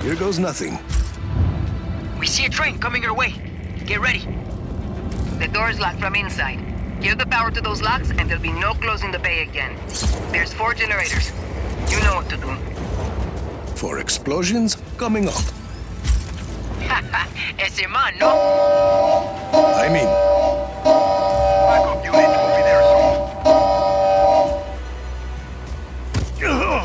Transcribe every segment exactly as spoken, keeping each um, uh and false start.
Here goes nothing. We see a train coming our way. Get ready. The door's locked from inside. Give the power to those locks and there'll be no closing the bay again. There's four generators. You know what to do. Four explosions coming up. Ese man, no? I mean... Backup units will be there soon.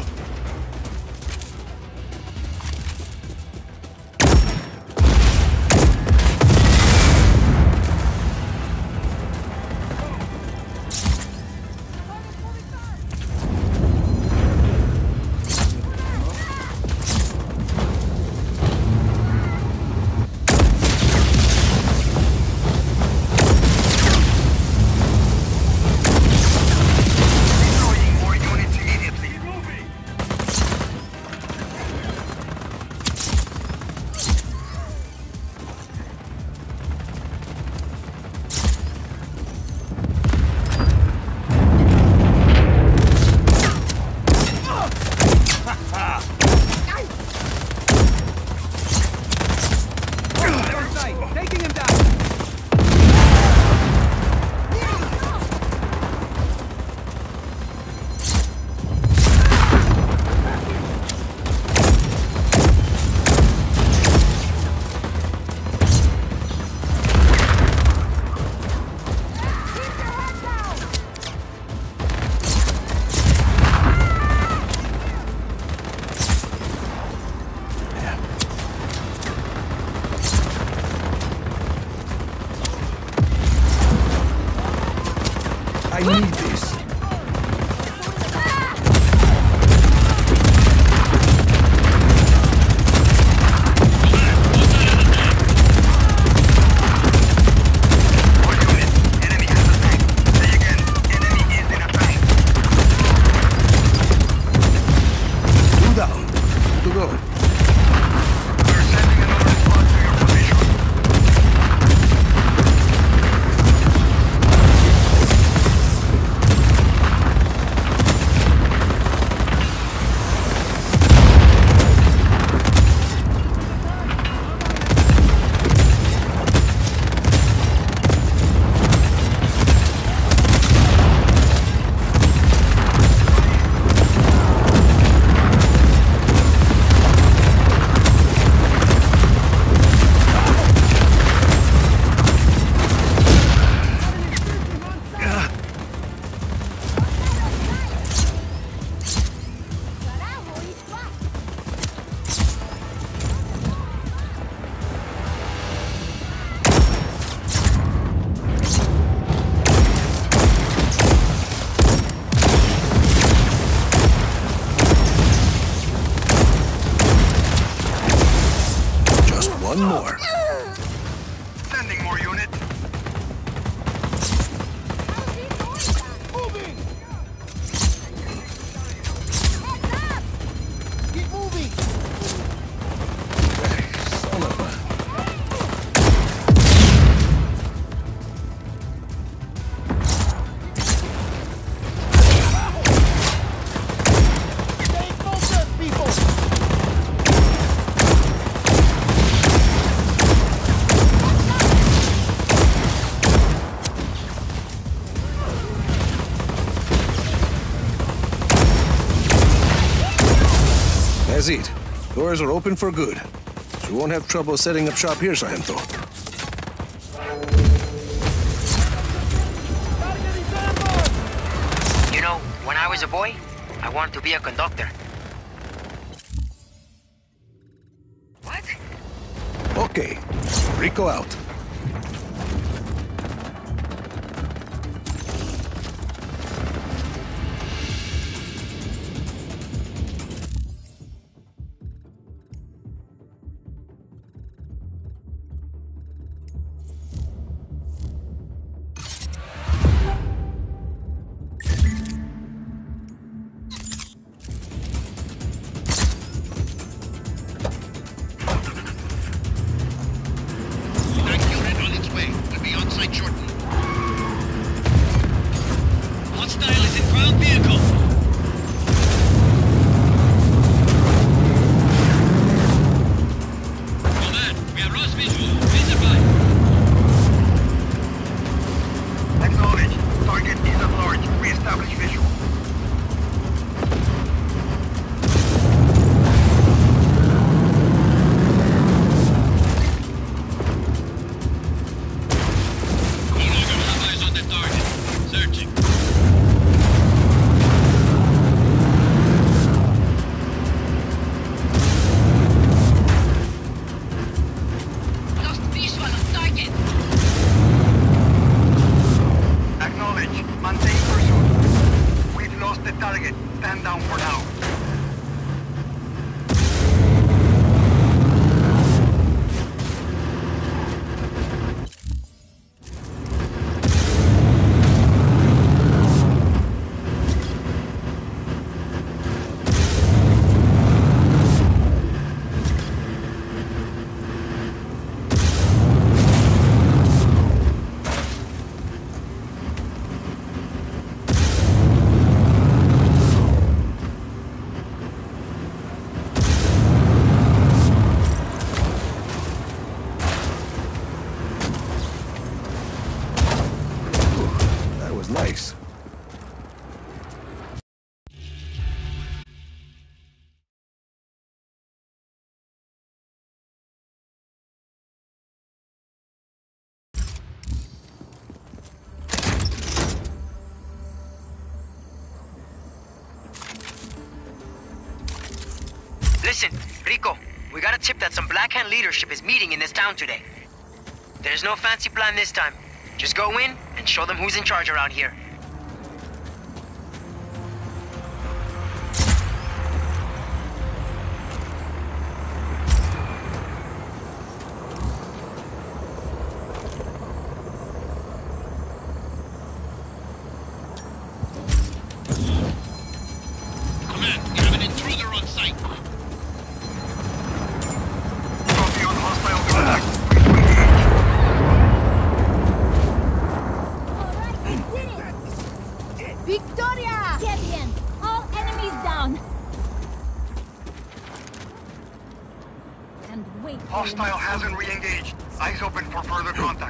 I need this. Two down. To go. One more. Sending more units. Moving! Heads up! Keep moving! Son of a... Stay focused, people! That's it. Doors are open for good. So you won't have trouble setting up shop here, Sargento. You know, when I was a boy, I wanted to be a conductor. What? Okay. Rico out. Listen, Rico, we got a tip that some Black Hand leadership is meeting in this town today. There's no fancy plan this time. Just go in and show them who's in charge around here. Victoria! ¡Qué bien! All enemies down! And wait for Hostile your hasn't re-engaged. Eyes open for further contact.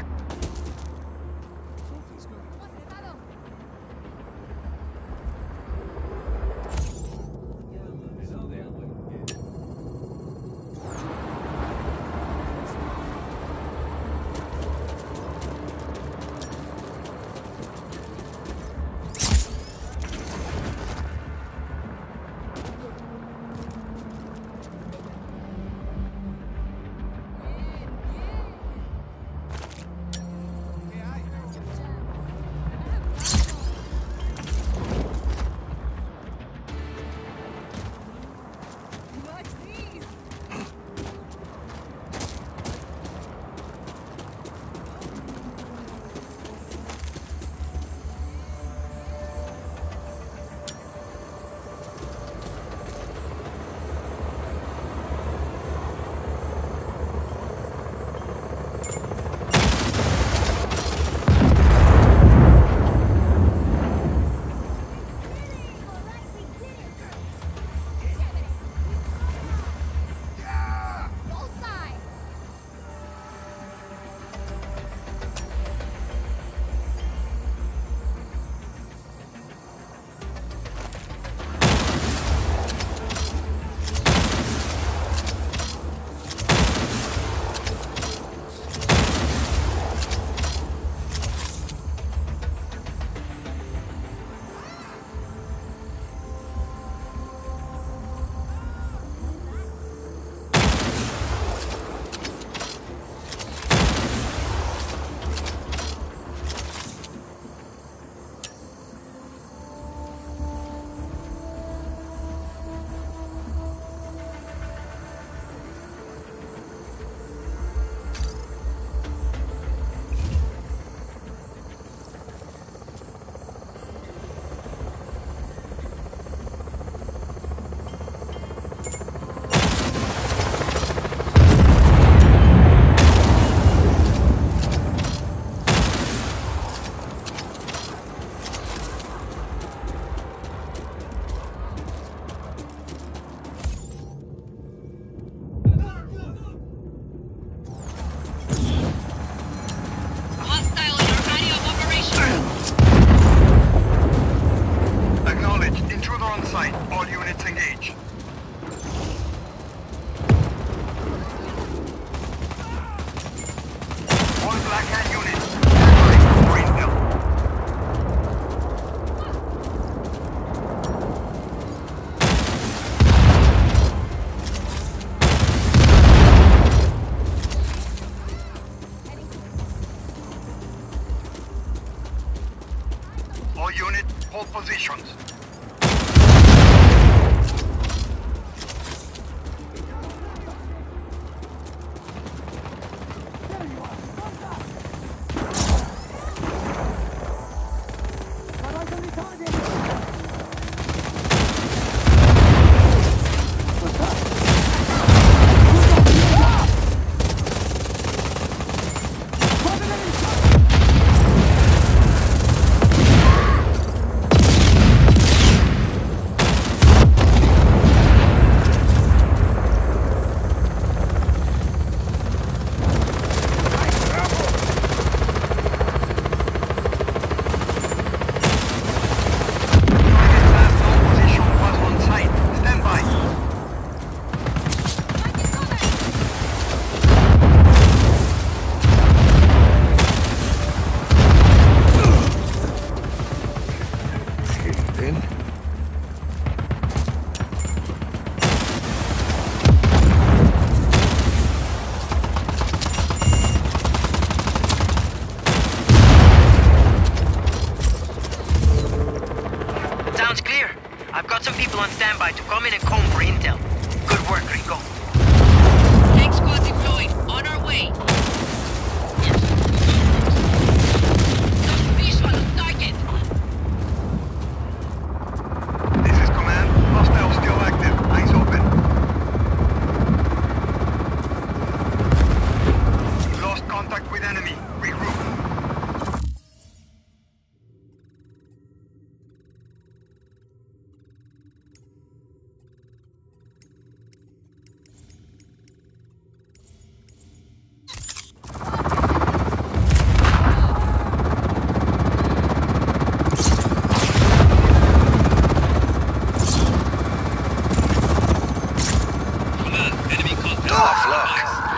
Tough luck.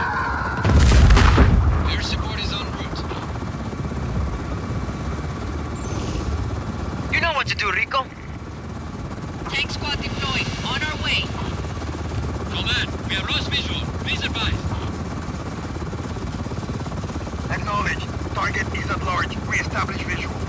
Air support is en route. You know what to do, Rico. Tank squad deployed. On our way. Command, we have lost visual. Please advise. Acknowledge. Target is at large. We establish visual.